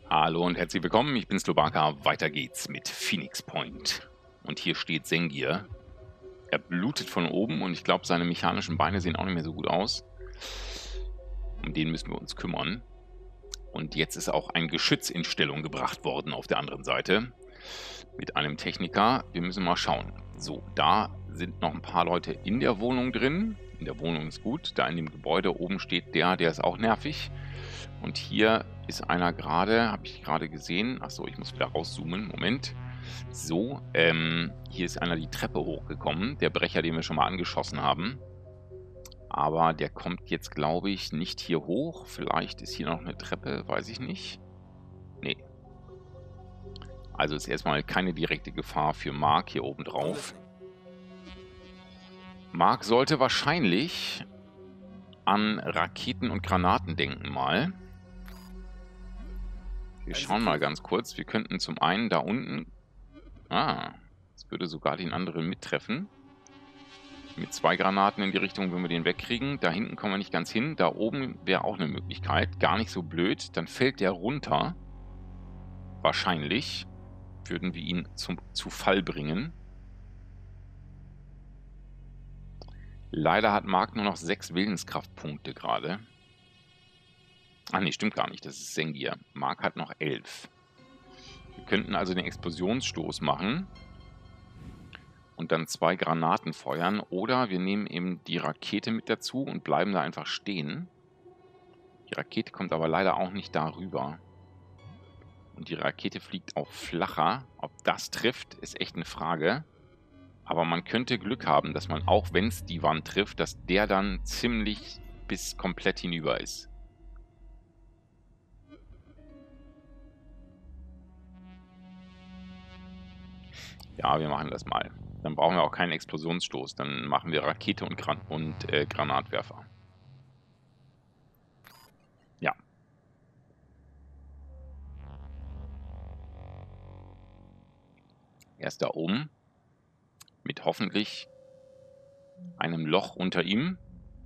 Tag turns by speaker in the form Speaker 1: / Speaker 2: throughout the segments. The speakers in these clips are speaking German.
Speaker 1: Hallo und herzlich willkommen, ich bin Slobaka. Weiter geht's mit Phoenix Point. Und hier steht Sengir. Er blutet von oben und ich glaube, seine mechanischen Beine sehen auch nicht mehr so gut aus. Um den müssen wir uns kümmern. Und jetzt ist auch ein Geschütz in Stellung gebracht worden auf der anderen Seite. Mit einem Techniker. Wir müssen mal schauen. So, da sind noch ein paar Leute in der Wohnung drin. In der Wohnung ist gut. Da in dem Gebäude oben steht der ist auch nervig. Und hier ist einer gerade, habe ich gerade gesehen. Achso, ich muss wieder rauszoomen. Moment. So, hier ist einer die Treppe hochgekommen. Der Brecher, den wir schon mal angeschossen haben. Aber der kommt jetzt, glaube ich, nicht hier hoch. Vielleicht ist hier noch eine Treppe, weiß ich nicht. Nee. Also ist erstmal keine direkte Gefahr für Mark hier oben drauf. Mark sollte wahrscheinlich an Raketen und Granaten denken mal. Wir schauen mal ganz kurz. Wir könnten zum einen da unten... Ah, das würde sogar den anderen mittreffen. Mit 2 Granaten in die Richtung, wenn wir den wegkriegen. Da hinten kommen wir nicht ganz hin. Da oben wäre auch eine Möglichkeit. Gar nicht so blöd. Dann fällt der runter. Wahrscheinlich würden wir ihn zu Fall bringen. Leider hat Mark nur noch 6 Willenskraftpunkte gerade. Ach nee, stimmt gar nicht. Das ist Sengir. Mark hat noch 11. Wir könnten also den Explosionsstoß machen. Und dann 2 Granaten feuern. Oder wir nehmen eben die Rakete mit dazu und bleiben da einfach stehen. Die Rakete kommt aber leider auch nicht darüber. Und die Rakete fliegt auch flacher. Ob das trifft, ist echt eine Frage. Aber man könnte Glück haben, dass man, auch wenn es die Wand trifft, dass der dann ziemlich bis komplett hinüber ist. Ja, wir machen das mal. Dann brauchen wir auch keinen Explosionsstoß. Dann machen wir Rakete und Granatwerfer. Ja. Er ist da oben. Mit hoffentlich einem Loch unter ihm.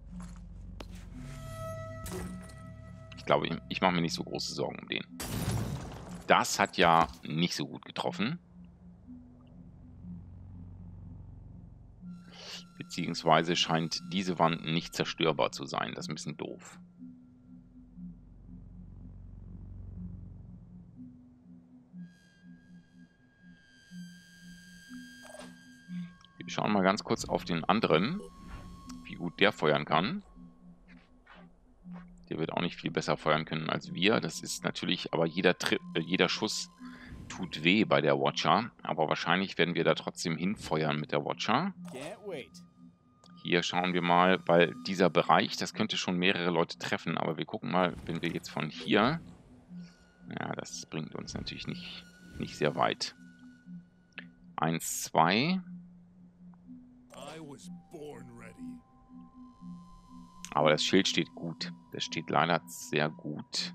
Speaker 1: Ich glaube, ich mache mir nicht so große Sorgen um den. Das hat ja nicht so gut getroffen. Beziehungsweise scheint diese Wand nicht zerstörbar zu sein. Das ist ein bisschen doof. Wir schauen mal ganz kurz auf den anderen, wie gut der feuern kann. Der wird auch nicht viel besser feuern können als wir. Das ist natürlich, aber jeder Schuss tut weh bei der Watcher. Aber wahrscheinlich werden wir da trotzdem hinfeuern mit der Watcher. Hier schauen wir mal, weil dieser Bereich, das könnte schon mehrere Leute treffen. Aber wir gucken mal, wenn wir jetzt von hier... Ja, das bringt uns natürlich nicht sehr weit. 1, 2... Aber das Schild steht gut. Das steht leider sehr gut.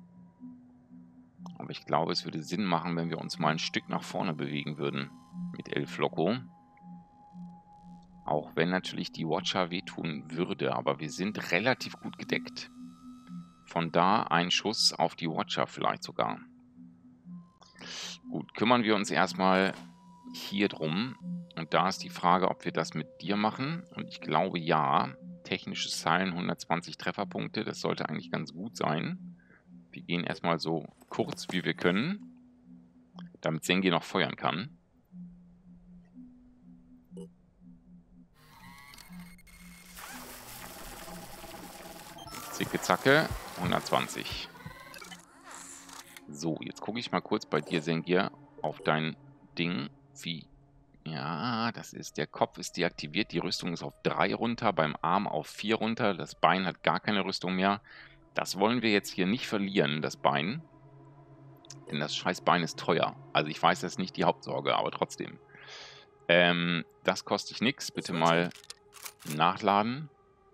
Speaker 1: Aber ich glaube, es würde Sinn machen, wenn wir uns mal ein Stück nach vorne bewegen würden. Mit Elf Loco. Auch wenn natürlich die Watcher wehtun würde. Aber wir sind relativ gut gedeckt. Von da ein Schuss auf die Watcher vielleicht sogar. Gut, kümmern wir uns erstmal hier drum. Und da ist die Frage, ob wir das mit dir machen. Und ich glaube, ja. Technisches Seilen, 120 Trefferpunkte. Das sollte eigentlich ganz gut sein. Wir gehen erstmal so kurz, wie wir können. Damit Sengir noch feuern kann. Zicke, zacke. 120. So, jetzt gucke ich mal kurz bei dir, Sengir, auf dein Ding. Wie... Ja, das ist, der Kopf ist deaktiviert, die Rüstung ist auf 3 runter, beim Arm auf 4 runter, das Bein hat gar keine Rüstung mehr. Das wollen wir jetzt hier nicht verlieren, das Bein. Denn das scheiß Bein ist teuer. Also ich weiß, das ist nicht die Hauptsorge, aber trotzdem. Das kostet nichts, bitte mal nachladen.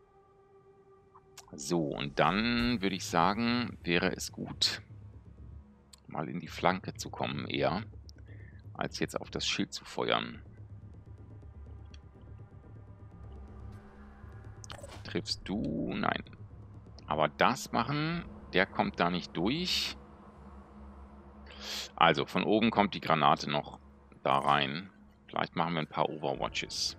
Speaker 1: So, und dann würde ich sagen, wäre es gut, mal in die Flanke zu kommen eher, als jetzt auf das Schild zu feuern. Triffst du? Nein. Aber das machen, der kommt da nicht durch. Also, von oben kommt die Granate noch da rein. Vielleicht machen wir ein paar Overwatches.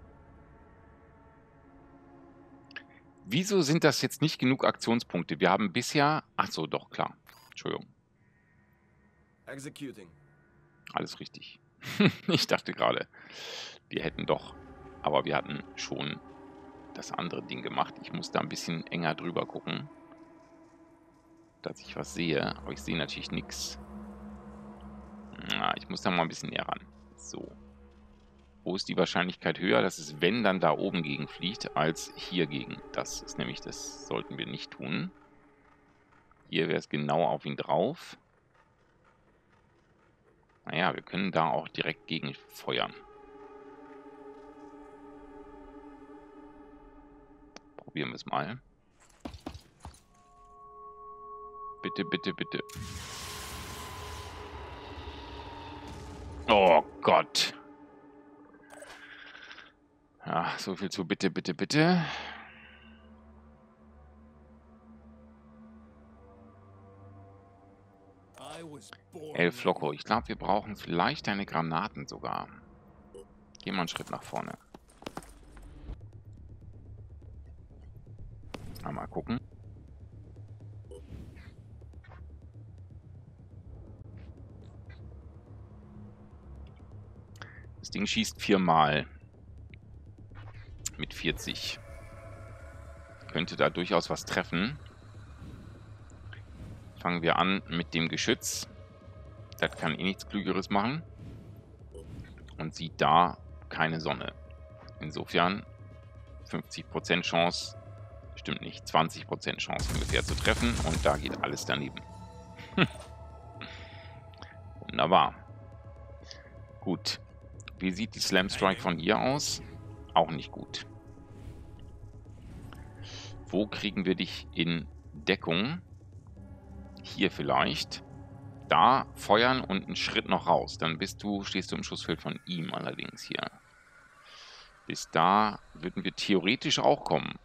Speaker 1: Wieso sind das jetzt nicht genug Aktionspunkte? Wir haben bisher... Ach so, doch, klar. Entschuldigung.
Speaker 2: Executing.
Speaker 1: Alles richtig. Ich dachte gerade, wir hätten doch... Aber wir hatten schon das andere Ding gemacht. Ich muss da ein bisschen enger drüber gucken, dass ich was sehe. Aber ich sehe natürlich nichts. Ich muss da mal ein bisschen näher ran. So. Wo ist die Wahrscheinlichkeit höher, dass es, wenn, dann da oben gegen fliegt, als hier gegen? Das ist nämlich, das sollten wir nicht tun. Hier wäre es genau auf ihn drauf. Naja, wir können da auch direkt gegen feuern. Probieren wir es mal. Bitte, bitte, bitte. Oh Gott. Ja, so viel zu bitte, bitte, bitte. El Flocco. Ich glaube, wir brauchen vielleicht eine Granaten sogar. Gehen wir einen Schritt nach vorne. Mal gucken. Das Ding schießt 4-mal. Mit 40. Könnte da durchaus was treffen. Fangen wir an mit dem Geschütz. Das kann eh nichts Klügeres machen. Und sieht da keine Sonne. Insofern 50% Chance, stimmt nicht, 20% Chance ungefähr zu treffen. Und da geht alles daneben. Wunderbar. Gut. Wie sieht die Slam Strike von hier aus? Auch nicht gut. Wo kriegen wir dich in Deckung? Hier vielleicht. Da feuern und einen Schritt noch raus. Dann stehst du im Schussfeld von ihm allerdings hier. Bis da würden wir theoretisch auch kommen.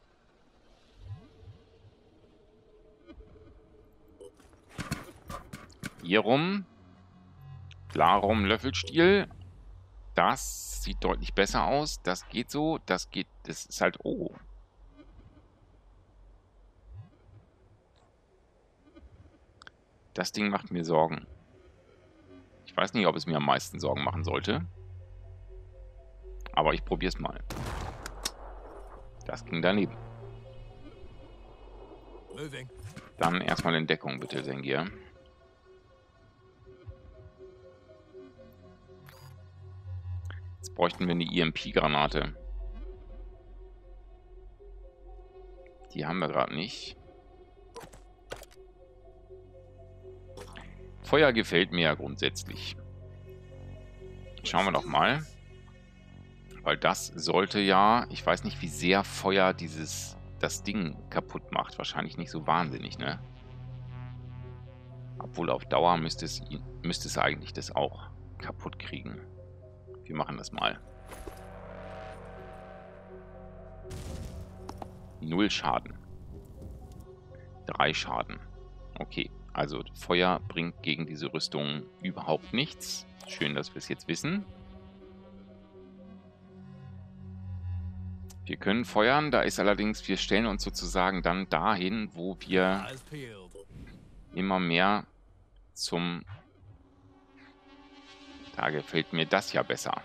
Speaker 1: Hier rum. Klar rum Löffelstiel. Das sieht deutlich besser aus. Das geht so. Das geht. Das ist halt. Oh. Das Ding macht mir Sorgen. Ich weiß nicht, ob es mir am meisten Sorgen machen sollte. Aber ich probiere es mal. Das ging daneben. Dann erstmal in Deckung, bitte, Sengir. Jetzt bräuchten wir eine EMP-Granate. Die haben wir gerade nicht. Feuer gefällt mir ja grundsätzlich. Schauen wir doch mal. Weil das sollte ja... Ich weiß nicht, wie sehr Feuer das Ding kaputt macht. Wahrscheinlich nicht so wahnsinnig, ne? Obwohl auf Dauer müsste es eigentlich das auch kaputt kriegen. Wir machen das mal. 0 Schaden. 3 Schaden. Okay. Also Feuer bringt gegen diese Rüstung überhaupt nichts. Schön, dass wir es jetzt wissen. Wir können feuern, da ist allerdings, wir stellen uns sozusagen dann dahin, wo wir immer mehr zum... Da gefällt mir das ja besser.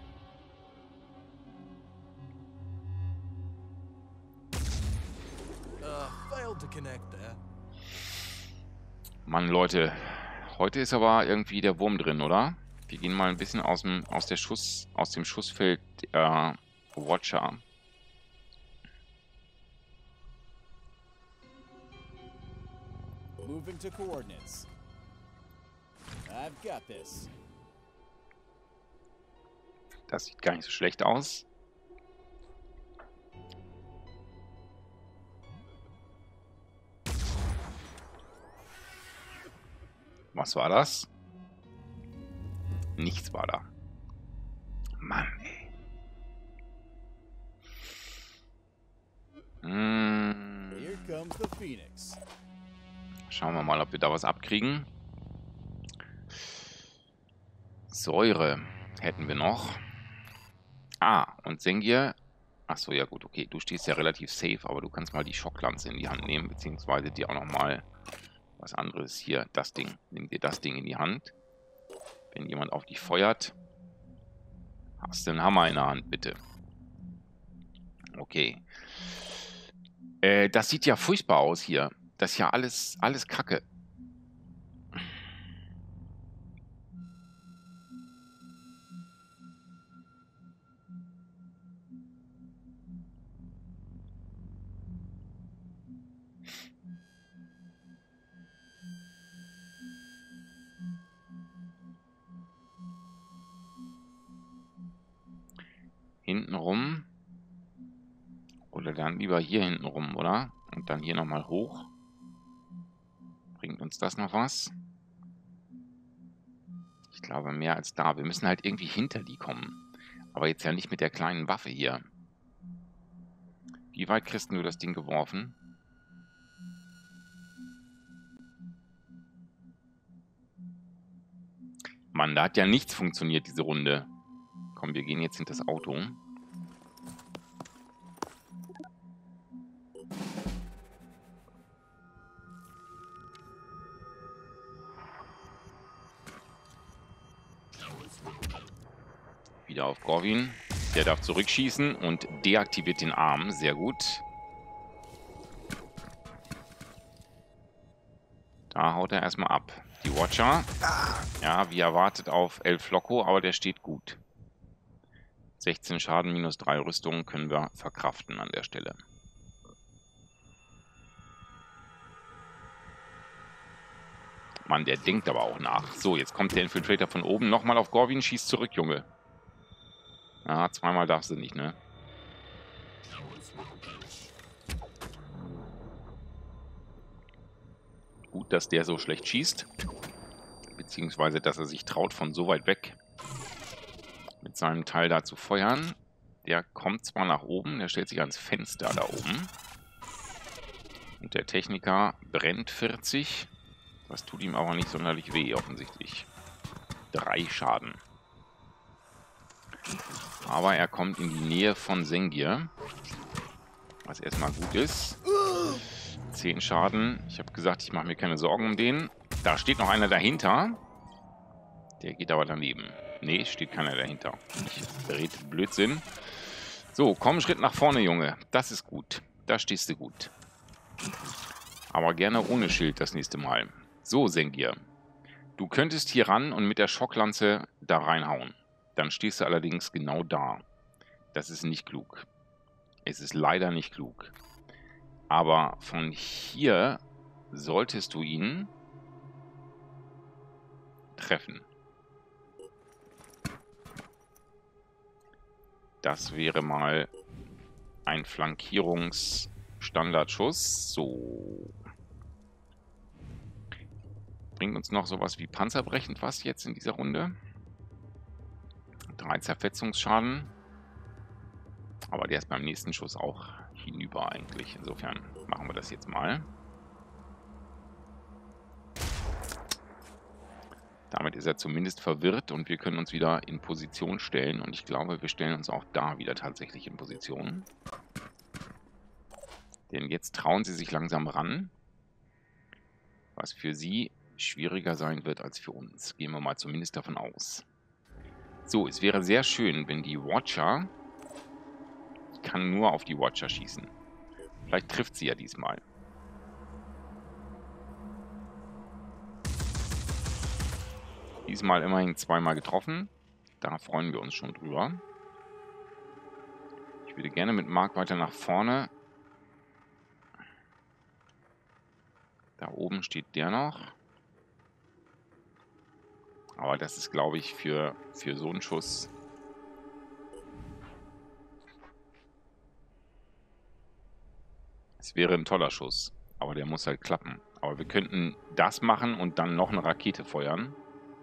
Speaker 1: Mann, Leute, heute ist aber irgendwie der Wurm drin, oder? Wir gehen mal ein bisschen aus dem Schussfeld Watcher.
Speaker 3: Moving to coordinates. I've got this.
Speaker 1: Das sieht gar nicht so schlecht aus. Was war das? Nichts war da. Mann, ey.
Speaker 3: Here comes the Phoenix.
Speaker 1: Schauen wir mal, ob wir da was abkriegen. Säure hätten wir noch. Ah, und Sengir. Achso, ja gut, okay. Du stehst ja relativ safe, aber du kannst mal die Schocklanze in die Hand nehmen, beziehungsweise dir auch nochmal was anderes. Hier, das Ding. Nimm dir das Ding in die Hand. Wenn jemand auf dich feuert, hast du einen Hammer in der Hand, bitte. Okay. Das sieht ja furchtbar aus hier. Das ist ja alles Kacke. Hintenrum. Oder dann lieber hier hinten rum, oder? Und dann hier nochmal hoch. Bringt uns das noch was? Ich glaube, mehr als da. Wir müssen halt irgendwie hinter die kommen. Aber jetzt ja nicht mit der kleinen Waffe hier. Wie weit kriegst du das Ding geworfen? Mann, da hat ja nichts funktioniert, diese Runde. Komm, wir gehen jetzt hinter das Auto. Wieder auf Corvin. Der darf zurückschießen und deaktiviert den Arm. Sehr gut. Da haut er erstmal ab. Die Watcher. Ja, wie erwartet auf El Flocco, aber der steht gut. 16 Schaden minus 3 Rüstungen können wir verkraften an der Stelle. Mann, der denkt aber auch nach. So, jetzt kommt der Infiltrator von oben. Nochmal auf Corvin, schießt zurück, Junge. Ja, zweimal darfst du nicht, ne? Gut, dass der so schlecht schießt. Beziehungsweise, dass er sich traut, von so weit weg mit seinem Teil da zu feuern. Der kommt zwar nach oben, der stellt sich ans Fenster da oben. Und der Techniker brennt 40. Das tut ihm aber nicht sonderlich weh, offensichtlich. 3 Schaden. Aber er kommt in die Nähe von Sengir. Was erstmal gut ist. 10 Schaden. Ich habe gesagt, ich mache mir keine Sorgen um den. Da steht noch einer dahinter. Der geht aber daneben. Nee, steht keiner dahinter. Ich rede Blödsinn. So, komm einen Schritt nach vorne, Junge. Das ist gut. Da stehst du gut. Aber gerne ohne Schild das nächste Mal. So, Sengir. Du könntest hier ran und mit der Schocklanze da reinhauen. Dann stehst du allerdings genau da. Das ist nicht klug. Es ist leider nicht klug. Aber von hier solltest du ihn treffen. Das wäre mal ein Flankierungsstandardschuss. So. Bringt uns noch sowas wie panzerbrechend was jetzt in dieser Runde. 3 Zerfetzungsschaden. Aber der ist beim nächsten Schuss auch hinüber eigentlich. Insofern machen wir das jetzt mal. Damit ist er zumindest verwirrt und wir können uns wieder in Position stellen. Und ich glaube, wir stellen uns auch da wieder tatsächlich in Position. Denn jetzt trauen sie sich langsam ran. Was für sie schwieriger sein wird als für uns. Gehen wir mal zumindest davon aus. So, es wäre sehr schön, wenn die Watcher... Ich kann nur auf die Watcher schießen. Vielleicht trifft sie ja diesmal. Diesmal immerhin 2-mal getroffen. Da freuen wir uns schon drüber. Ich würde gerne mit Mark weiter nach vorne. Da oben steht der noch. Aber das ist, glaube ich, für so einen Schuss... Es wäre ein toller Schuss, aber der muss halt klappen. Aber wir könnten das machen und dann noch eine Rakete feuern.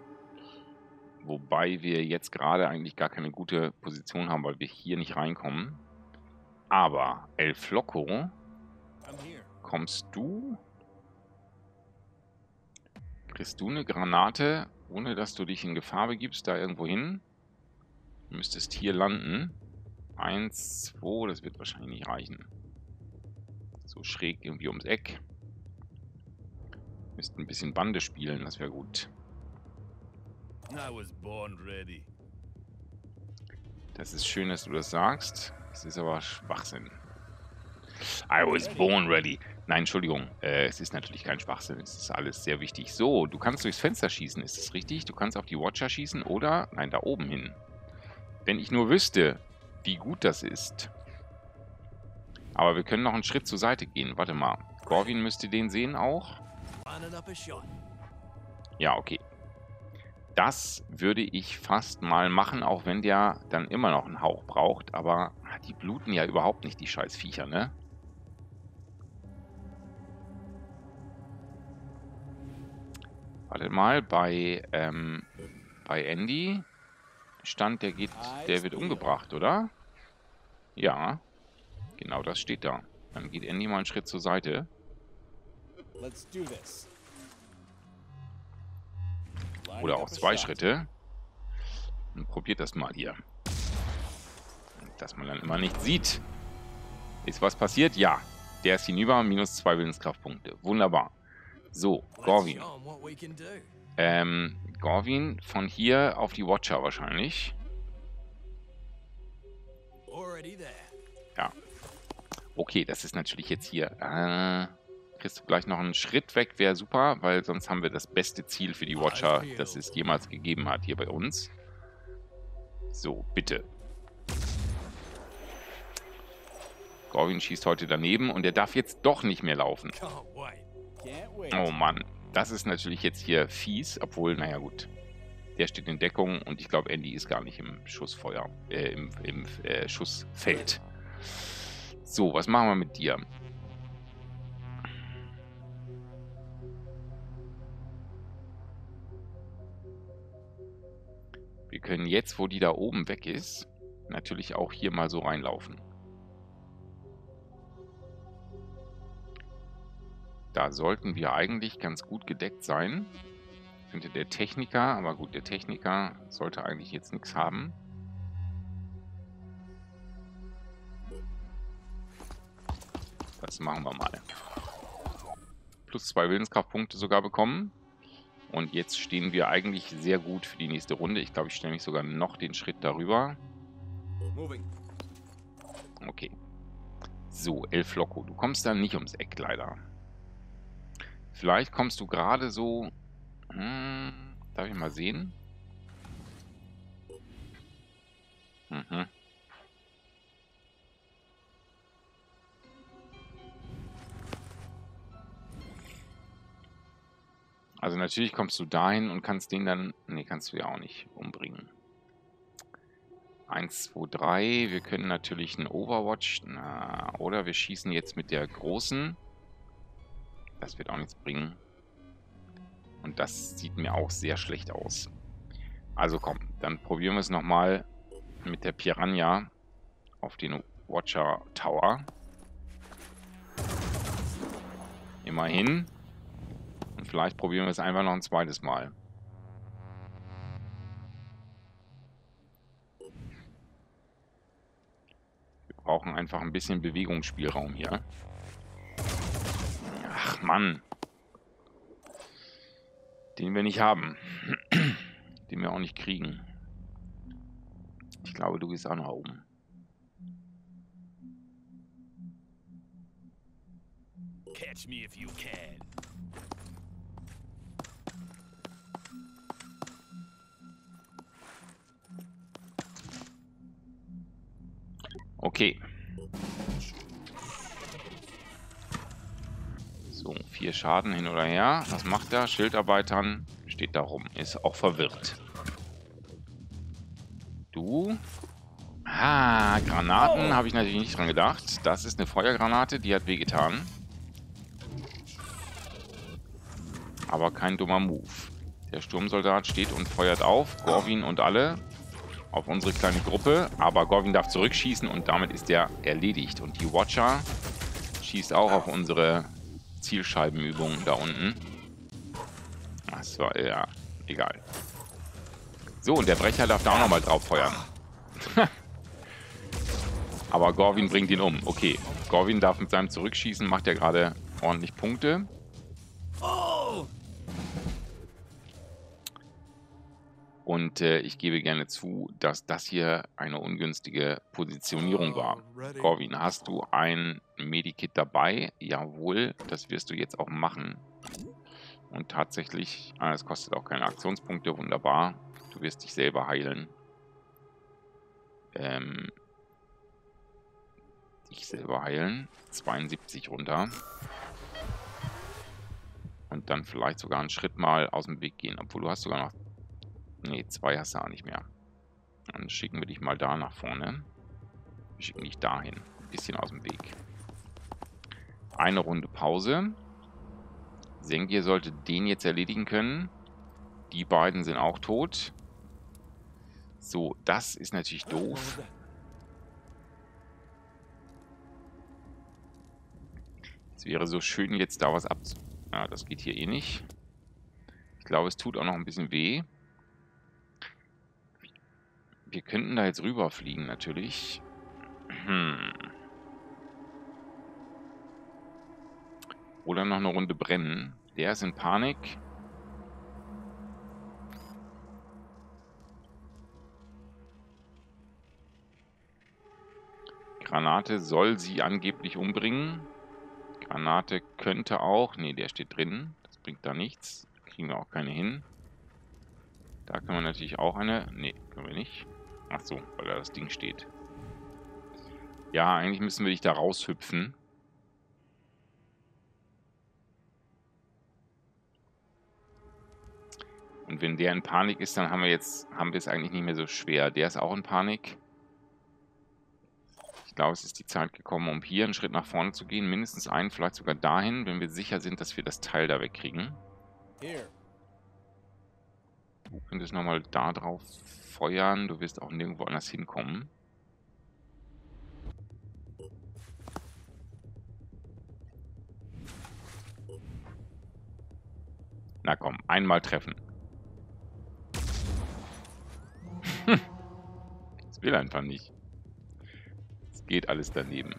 Speaker 1: Wobei wir jetzt gerade eigentlich gar keine gute Position haben, weil wir hier nicht reinkommen. Aber El Flocco, kommst du? Kriegst du eine Granate ohne dass du dich in Gefahr begibst, da irgendwo hin. Du müsstest hier landen. 1, 2, das wird wahrscheinlich nicht reichen. So schräg irgendwie ums Eck. Müssten ein bisschen Bande spielen, das wäre gut.
Speaker 3: I was born ready.
Speaker 1: Das ist schön, dass du das sagst. Das ist aber Schwachsinn. I was born ready. Nein, Entschuldigung. Es ist natürlich kein Schwachsinn. Es ist alles sehr wichtig. So, du kannst durchs Fenster schießen. Ist das richtig? Du kannst auf die Watcher schießen oder... Nein, da oben hin. Wenn ich nur wüsste, wie gut das ist. Aber wir können noch einen Schritt zur Seite gehen. Warte mal. Gorvin müsste den sehen auch. Ja, okay. Das würde ich fast mal machen, auch wenn der dann immer noch einen Hauch braucht. Aber die bluten ja überhaupt nicht, die scheiß Viecher, ne? Warte mal, bei Andy stand, der wird umgebracht, oder? Ja, genau das steht da. Dann geht Andy mal einen Schritt zur Seite. Oder auch 2 Schritte. Und probiert das mal hier. Dass man dann immer nicht sieht. Ist was passiert? Ja. Der ist hinüber, -2 Willenskraftpunkte. Wunderbar. So, Gorvin. Gorvin von hier auf die Watcher wahrscheinlich. Ja. Okay, das ist natürlich jetzt hier. Kriegst du gleich noch einen Schritt weg, wäre super, weil sonst haben wir das beste Ziel für die Watcher, das es jemals gegeben hat hier bei uns. So, bitte. Gorvin schießt heute daneben und er darf jetzt doch nicht mehr laufen. Oh Mann, das ist natürlich jetzt hier fies, obwohl, naja gut. Der steht in Deckung und ich glaube, Andy ist gar nicht im Schussfeuer, im Schussfeld. So, was machen wir mit dir? Wir können jetzt, wo die da oben weg ist, natürlich auch hier mal so reinlaufen. Da sollten wir eigentlich ganz gut gedeckt sein. Könnte der Techniker, aber gut, der Techniker sollte eigentlich jetzt nichts haben. Das machen wir mal. +2 Willenskraftpunkte sogar bekommen. Und jetzt stehen wir eigentlich sehr gut für die nächste Runde. Ich glaube, ich stelle mich sogar noch den Schritt darüber. Okay. So, El Flocco. Du kommst da nicht ums Eck, leider. Vielleicht kommst du gerade so... darf ich mal sehen? Also natürlich kommst du dahin und kannst den dann... Ne, kannst du ja auch nicht umbringen. 1, 2, 3. Wir können natürlich einen Overwatch... oder wir schießen jetzt mit der großen... Das wird auch nichts bringen. Und das sieht mir auch sehr schlecht aus. Also komm, dann probieren wir es nochmal mit der Piranha auf den Watcher Tower. Immerhin. Und vielleicht probieren wir es einfach noch ein zweites Mal. Wir brauchen einfach ein bisschen Bewegungsspielraum hier. Ach Mann. Den wir nicht haben. Den wir auch nicht kriegen. Ich glaube, du gehst auch nach oben.
Speaker 3: Catch me if you can.
Speaker 1: Okay. So, 4 Schaden hin oder her. Was macht er? Schildarbeitern. Steht da rum. Ist auch verwirrt. Du. Ah, Granaten habe ich natürlich nicht dran gedacht. Das ist eine Feuergranate, die hat wehgetan. Aber kein dummer Move. Der Sturmsoldat steht und feuert auf. Gorvin und alle. Auf unsere kleine Gruppe. Aber Gorvin darf zurückschießen und damit ist der erledigt. Und die Watcher schießt auch auf unsere Zielscheibenübung da unten. Das war ja Egal. So, und der Brecher darf da auch nochmal drauf feuern. Aber Gorwin bringt ihn um. Okay. Gorwin darf mit seinem Zurückschießen, macht ja gerade ordentlich Punkte. Und ich gebe gerne zu, dass das hier eine ungünstige Positionierung war. Gorwin, hast du ein Medikit dabei? Jawohl, das wirst du jetzt auch machen. Und tatsächlich, es kostet auch keine Aktionspunkte, wunderbar. Du wirst dich selber heilen. Dich selber heilen. 72 runter. Und dann vielleicht sogar einen Schritt mal aus dem Weg gehen. Obwohl du hast sogar noch... Ne, 2 hast du auch nicht mehr. Dann schicken wir dich mal da nach vorne. Wir schicken dich dahin. Ein bisschen aus dem Weg. Eine Runde Pause. Sengir sollte den jetzt erledigen können. Die beiden sind auch tot. So, das ist natürlich doof. Es wäre so schön, jetzt da was abzu... Ja, das geht hier eh nicht. Ich glaube, es tut auch noch ein bisschen weh. Wir könnten da jetzt rüberfliegen, natürlich. Oder noch eine Runde brennen. Der ist in Panik. Granate soll sie angeblich umbringen. Granate könnte auch... Ne, der steht drin. Das bringt da nichts. Kriegen wir auch keine hin. Da können wir natürlich auch eine... Ne, können wir nicht. Ach so, weil da das Ding steht. Ja, eigentlich müssen wir dich da raushüpfen. Und wenn der in Panik ist, dann haben wir es eigentlich nicht mehr so schwer. Der ist auch in Panik. Ich glaube, es ist die Zeit gekommen, um hier einen Schritt nach vorne zu gehen. Mindestens einen, vielleicht sogar dahin, wenn wir sicher sind, dass wir das Teil da wegkriegen. Du könntest nochmal da drauf feuern. Du wirst auch nirgendwo anders hinkommen. Na komm, einmal treffen. Das will einfach nicht. Es geht alles daneben.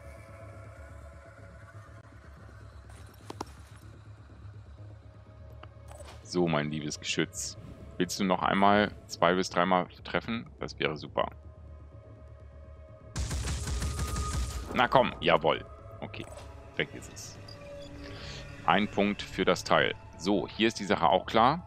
Speaker 1: So, mein liebes Geschütz. Willst du noch einmal 2 bis 3 Mal treffen? Das wäre super. Na komm, jawohl. Okay, weg ist es. Ein Punkt für das Teil. So, hier ist die Sache auch klar.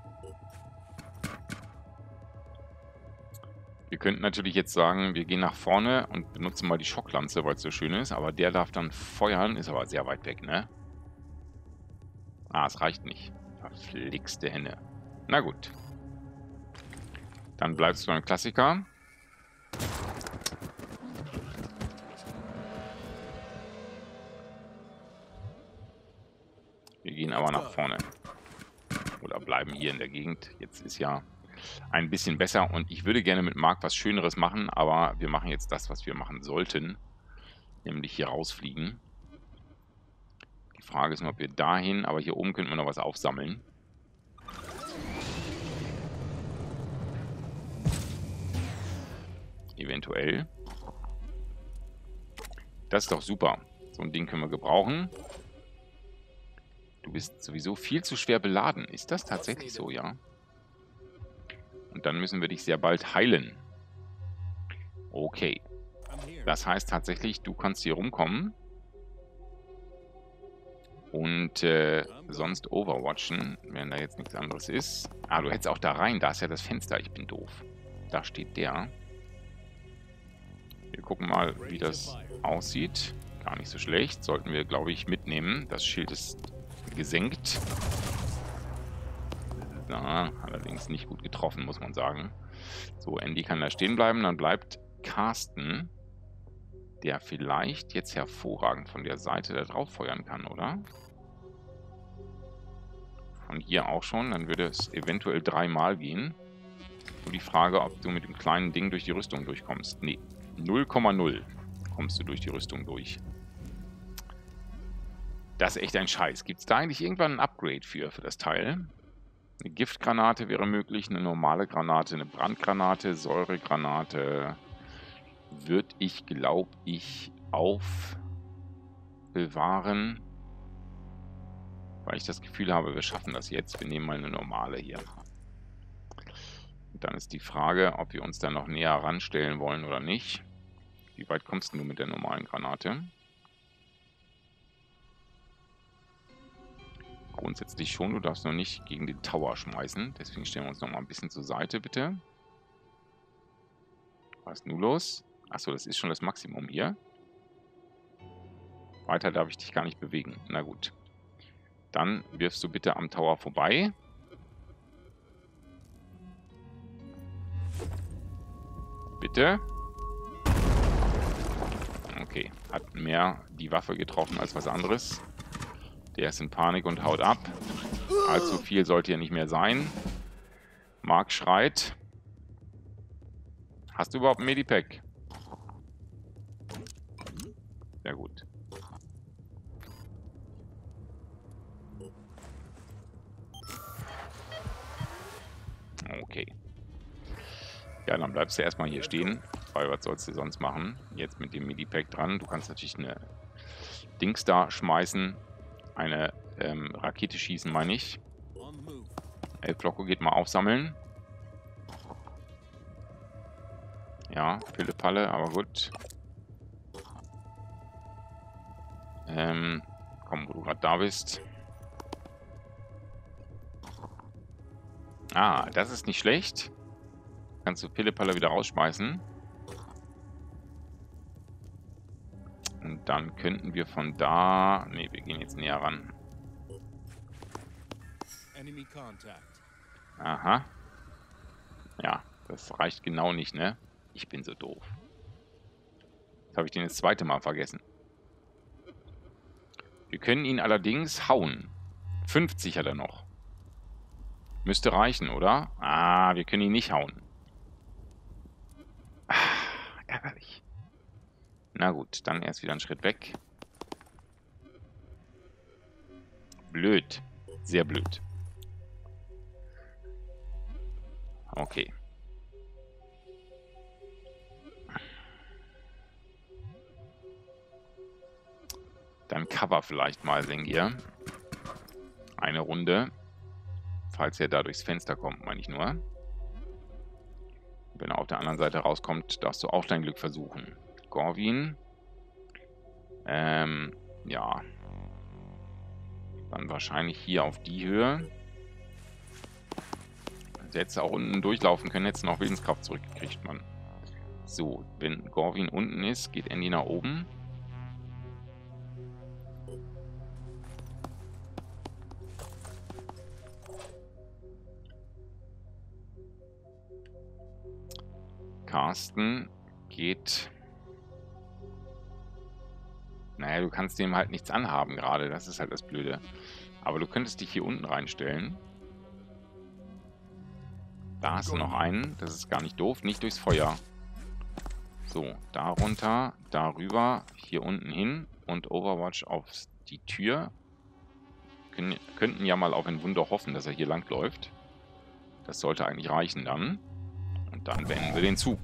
Speaker 1: Wir könnten natürlich jetzt sagen, wir gehen nach vorne und benutzen mal die Schocklanze, weil es so schön ist. Aber der darf dann feuern, ist aber sehr weit weg, ne? Ah, es reicht nicht. Verflixte Henne. Na gut. Dann bleibst du ein Klassiker. Wir gehen aber nach vorne. Oder bleiben hier in der Gegend. Jetzt ist ja ein bisschen besser. Und ich würde gerne mit Mark was Schöneres machen. Aber wir machen jetzt das, was wir machen sollten. Nämlich hier rausfliegen. Die Frage ist nur, ob wir dahin... Aber hier oben könnten wir noch was aufsammeln. Eventuell. Das ist doch super. So ein Ding können wir gebrauchen. Du bist sowieso viel zu schwer beladen. Ist das tatsächlich so, ja? Und dann müssen wir dich sehr bald heilen. Okay. Das heißt tatsächlich, du kannst hier rumkommen. Und sonst overwatchen, wenn da jetzt nichts anderes ist. Ah, du hättest auch da rein. Da ist ja das Fenster. Ich bin doof. Da steht der. Wir gucken mal, wie das aussieht. Gar nicht so schlecht. Sollten wir, glaube ich, mitnehmen. Das Schild ist gesenkt. Na, allerdings nicht gut getroffen, muss man sagen. So, Andy kann da stehen bleiben. Dann bleibt Carsten, der vielleicht jetzt hervorragend von der Seite da drauf feuern kann, oder? Von hier auch schon. Dann würde es eventuell 3-mal gehen. Nur die Frage, ob du mit dem kleinen Ding durch die Rüstung durchkommst. Nee. 0,0 kommst du durch die Rüstung durch. Das ist echt ein Scheiß. Gibt es da eigentlich irgendwann ein Upgrade für das Teil? Eine Giftgranate wäre möglich, eine normale Granate, eine Brandgranate, Säuregranate würde ich, glaube ich, aufbewahren, weil ich das Gefühl habe, wir schaffen das jetzt. Wir nehmen mal eine normale hier. Und dann ist die Frage, ob wir uns da noch näher ranstellen wollen oder nicht. Wie weit kommst du mit der normalen Granate? Grundsätzlich schon, du darfst noch nicht gegen den Tower schmeißen. Deswegen stellen wir uns noch mal ein bisschen zur Seite, bitte. Was ist nun los? Achso, das ist schon das Maximum hier. Weiter darf ich dich gar nicht bewegen. Na gut. Dann wirfst du bitte am Tower vorbei. Bitte. Okay, hat mehr die Waffe getroffen als was anderes. Der ist in Panik und haut ab. Allzu viel sollte hier nicht mehr sein. Mark schreit. Hast du überhaupt ein Medipack? Sehr gut. Okay. Ja, dann bleibst du erstmal hier stehen. Weil was sollst du sonst machen? Jetzt mit dem Medipack dran. Du kannst natürlich eine Dings da schmeißen. Eine Rakete schießen, meine ich. El Glocko geht mal aufsammeln. Ja, Pille-Palle, aber gut. Komm, wo du gerade da bist. Ah, das ist nicht schlecht. Kannst du Pille-Palle wieder rausschmeißen. Und dann könnten wir von da... Ne, wir gehen jetzt näher ran. Aha. Ja, das reicht genau nicht, ne? Ich bin so doof. Jetzt habe ich den das zweite Mal vergessen. Wir können ihn allerdings hauen. 50 hat er noch. Müsste reichen, oder? Ah, wir können ihn nicht hauen. Ah, ärgerlich. Na gut, dann erst wieder einen Schritt weg. Blöd. Sehr blöd. Okay. Dann cover vielleicht mal, Sengir. Eine Runde. Falls er da durchs Fenster kommt, meine ich nur. Wenn er auf der anderen Seite rauskommt, darfst du auch dein Glück versuchen. Gorwin. Ja. Dann wahrscheinlich hier auf die Höhe. Also hättest du auch unten durchlaufen können, hättest du noch Willenskraft zurückgekriegt, Mann. So, wenn Gorwin unten ist, geht Andy nach oben. Carsten geht... Naja, du kannst dem halt nichts anhaben gerade. Das ist halt das Blöde. Aber du könntest dich hier unten reinstellen. Da hast du noch einen. Das ist gar nicht doof. Nicht durchs Feuer. So, da runter, darüber, hier unten hin und Overwatch auf die Tür. Könnten ja mal auf ein Wunder hoffen, dass er hier lang läuft. Das sollte eigentlich reichen dann. Und dann beenden wir den Zug.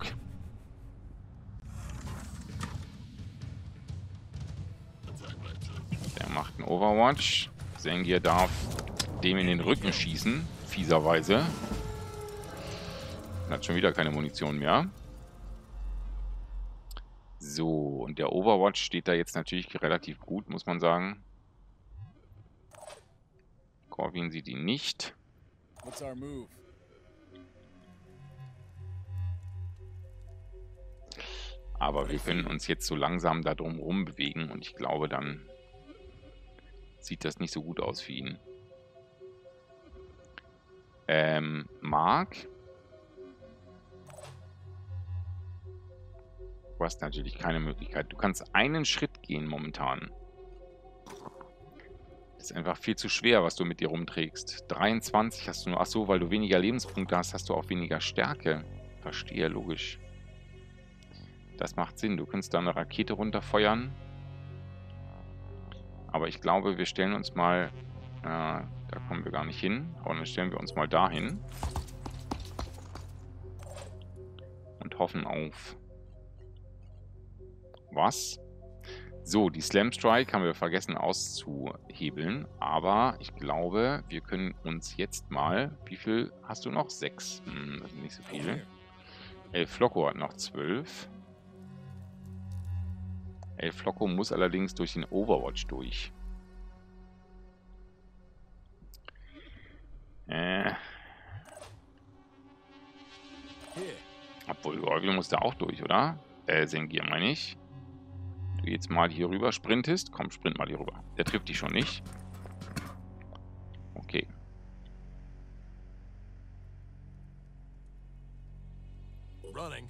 Speaker 1: Der macht einen Overwatch. Sengir darf dem in den Rücken schießen. Fieserweise. Hat schon wieder keine Munition mehr. So, und der Overwatch steht da jetzt natürlich relativ gut, muss man sagen. Corvin sieht ihn nicht. Aber wir können uns jetzt so langsam da drum rum bewegen und ich glaube, dann sieht das nicht so gut aus für ihn. Mark. Du hast natürlich keine Möglichkeit. Du kannst einen Schritt gehen momentan. Das ist einfach viel zu schwer, was du mit dir rumträgst. 23 hast du nur. Achso, weil du weniger Lebenspunkte hast, hast du auch weniger Stärke. Verstehe, logisch. Das macht Sinn. Du kannst da eine Rakete runterfeuern. Aber ich glaube, wir stellen uns mal Da kommen wir gar nicht hin. Aber dann stellen wir uns mal dahin. Und hoffen auf... Was? So, die Slam Strike haben wir vergessen auszuhebeln. Aber ich glaube, wir können uns jetzt mal... Wie viel hast du noch? 6. Das sind nicht so viele. El Flocco hat noch 12. El Flocco muss allerdings durch den Overwatch durch. Obwohl, Gorgel muss da auch durch, oder? Sengir meine ich. Du jetzt mal hier rüber sprintest. Komm, sprint mal hier rüber. Der trifft dich schon nicht. Okay.
Speaker 3: Running.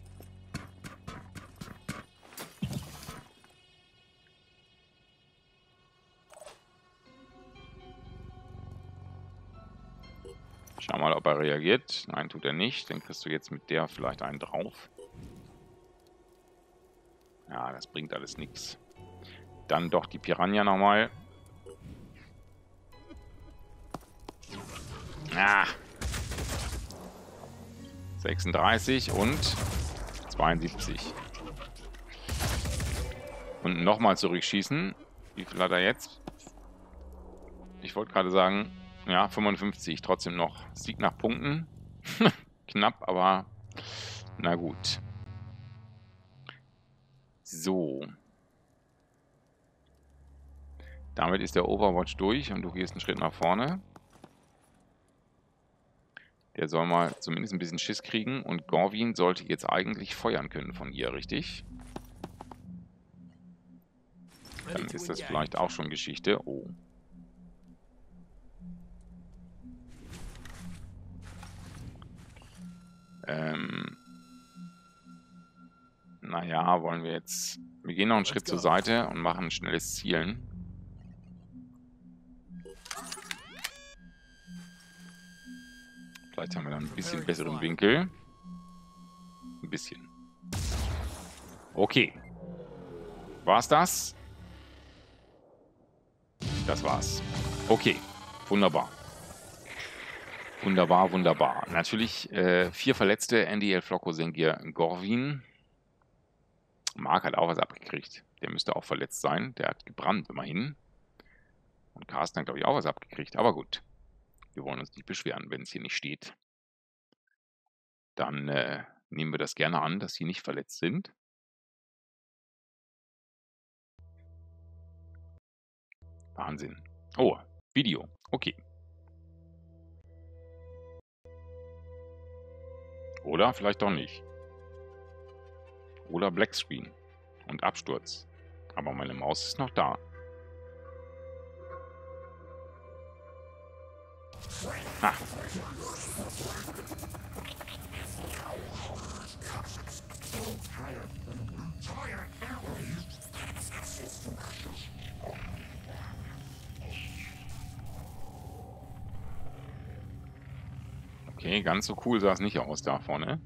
Speaker 1: Schau mal, ob er reagiert. Nein, tut er nicht. Dann kriegst du jetzt mit der vielleicht einen drauf. Ja, das bringt alles nichts. Dann doch die Piranha nochmal. Ah. 36 und 72. Und nochmal zurückschießen. Wie viel hat er jetzt? Ich wollte gerade sagen, ja, 55. Trotzdem noch Sieg nach Punkten. Knapp, aber na gut. So. Damit ist der Overwatch durch und du gehst einen Schritt nach vorne. Der soll mal zumindest ein bisschen Schiss kriegen und Gorvin sollte jetzt eigentlich feuern können von hier, richtig? Dann ist das vielleicht auch schon Geschichte. Oh. Naja, wollen wir jetzt... Wir gehen noch einen Schritt zur Seite und machen ein schnelles Zielen. Vielleicht haben wir dann ein bisschen besseren Winkel. Ein bisschen. Okay. War's das? Das war's. Okay. Wunderbar. Wunderbar, wunderbar. Natürlich 4 Verletzte. Andy, El Flocco, Sengir, Gorvin. Mark hat auch was abgekriegt. Der müsste auch verletzt sein. Der hat gebrannt, immerhin. Und Carsten hat, glaube ich, auch was abgekriegt. Aber gut. Wir wollen uns nicht beschweren, wenn es hier nicht steht. Dann nehmen wir das gerne an, dass sie nicht verletzt sind. Wahnsinn. Oh, Video. Okay. Oder vielleicht doch nicht. Oder Blackscreen und Absturz. Aber meine Maus ist noch da. Ah. Okay, ganz so cool sah es nicht aus da vorne.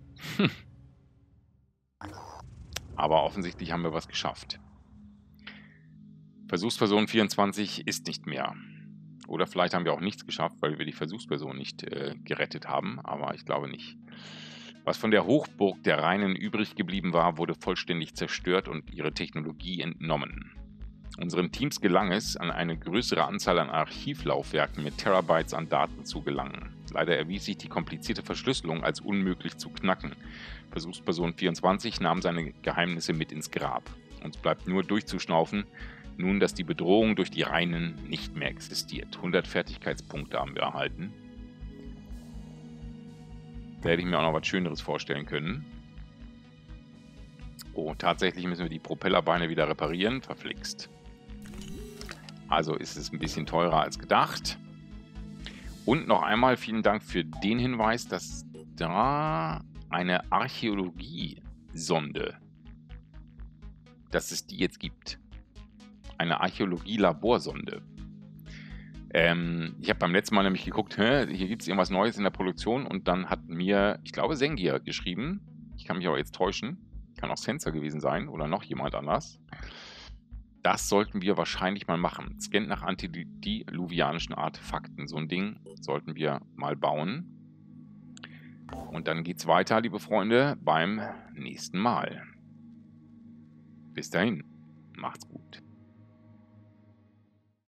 Speaker 1: Aber offensichtlich haben wir was geschafft. Versuchsperson 24 ist nicht mehr. Oder vielleicht haben wir auch nichts geschafft, weil wir die Versuchsperson nicht gerettet haben. Aber ich glaube nicht. Was von der Hochburg der Reinen übrig geblieben war, wurde vollständig zerstört und ihre Technologie entnommen. Unseren Teams gelang es, an eine größere Anzahl an Archivlaufwerken mit Terabytes an Daten zu gelangen. Leider erwies sich die komplizierte Verschlüsselung als unmöglich zu knacken. Versuchsperson 24 nahm seine Geheimnisse mit ins Grab. Uns bleibt nur durchzuschnaufen, nun, dass die Bedrohung durch die Reinen nicht mehr existiert. 100 Fertigkeitspunkte haben wir erhalten. Da hätte ich mir auch noch was Schöneres vorstellen können. Oh, tatsächlich müssen wir die Propellerbeine wieder reparieren. Verflixt. Also ist es ein bisschen teurer als gedacht. Und noch einmal vielen Dank für den Hinweis, dass da eine Archäologie-Sonde, dass es die jetzt gibt. Eine Archäologie-Laborsonde. Ich habe beim letzten Mal nämlich geguckt, hier gibt es irgendwas Neues in der Produktion und dann hat mir, ich glaube, Sengir geschrieben. Ich kann mich aber jetzt täuschen. Kann auch Sensor gewesen sein oder noch jemand anders. Das sollten wir wahrscheinlich mal machen. Scannt nach antediluvianischen Artefakten. So ein Ding sollten wir mal bauen. Und dann geht's weiter, liebe Freunde, beim nächsten Mal. Bis dahin, macht's gut.